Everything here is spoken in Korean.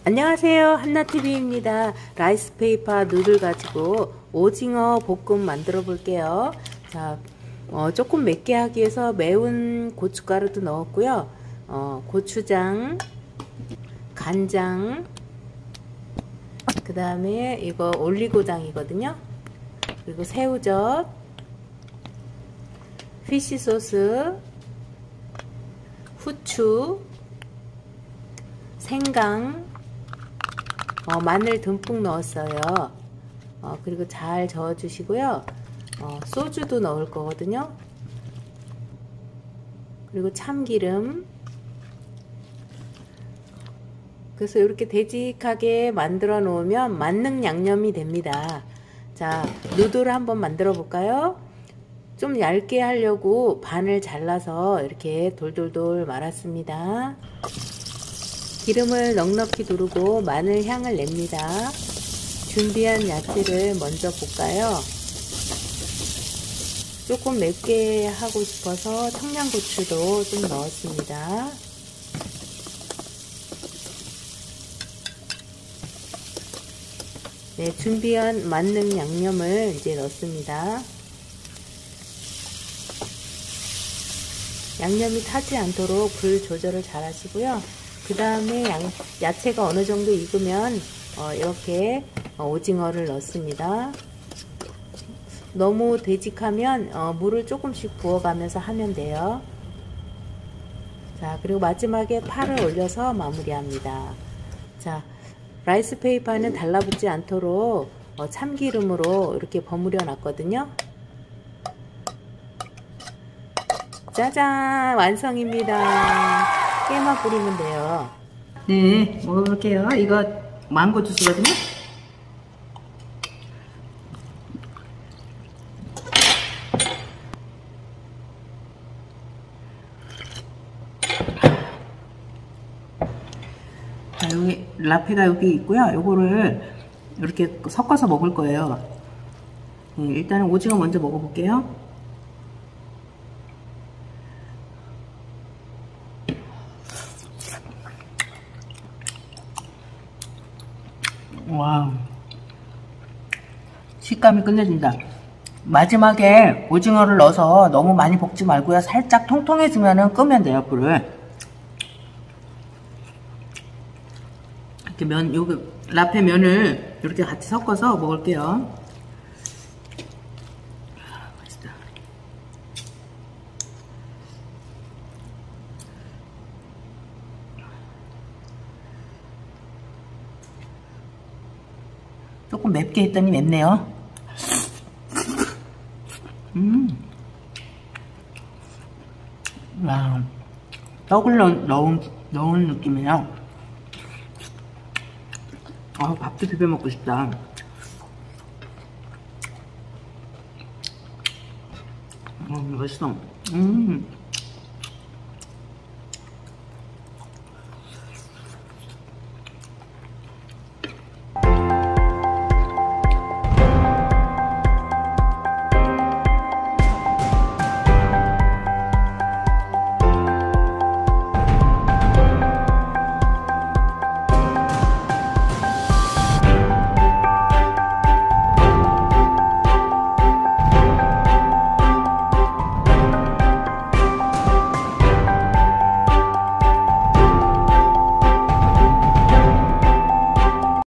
안녕하세요, 한나TV입니다. 라이스페이퍼 누들 가지고 오징어 볶음 만들어 볼게요. 자, 조금 맵게 하기 위해서 매운 고춧가루도 넣었고요. 고추장, 간장, 그 다음에 이거 올리고당이거든요. 그리고 새우젓, 피쉬소스, 후추, 생강, 마늘 듬뿍 넣었어요. 그리고 잘 저어 주시고요. 소주도 넣을 거거든요. 그리고 참기름. 그래서 이렇게 되직하게 만들어 놓으면 만능 양념이 됩니다. 자, 누들을 한번 만들어 볼까요? 좀 얇게 하려고 반을 잘라서 이렇게 돌돌돌 말았습니다. 기름을 넉넉히 두르고 마늘 향을 냅니다. 준비한 야채를 먼저 볶아요. 조금 맵게 하고 싶어서 청양고추도 좀 넣었습니다. 네, 준비한 만능 양념을 이제 넣습니다. 양념이 타지 않도록 불 조절을 잘 하시고요. 그 다음에 야채가 어느 정도 익으면 이렇게 오징어를 넣습니다. 너무 되직하면 물을 조금씩 부어가면서 하면 돼요. 자, 그리고 마지막에 파를 올려서 마무리합니다. 자, 라이스페이퍼는 달라붙지 않도록 참기름으로 이렇게 버무려 놨거든요. 짜잔, 완성입니다. 깨만 뿌리면 돼요. 네, 먹어볼게요. 이거 망고 주스거든요. 자, 여기 라페가 여기 있고요. 요거를 이렇게 섞어서 먹을 거예요. 네, 일단은 오징어 먼저 먹어볼게요. 와, 식감이 끝내준다. 마지막에 오징어를 넣어서 너무 많이 볶지 말고요. 살짝 통통해지면은 끄면 돼요, 불을. 이렇게 여기 라페 면을 이렇게 같이 섞어서 먹을게요. 맛있다. 조금 맵게 했더니 맵네요. 와, 떡을 넣은 느낌이에요. 밥도 비벼 먹고 싶다. 맛있어.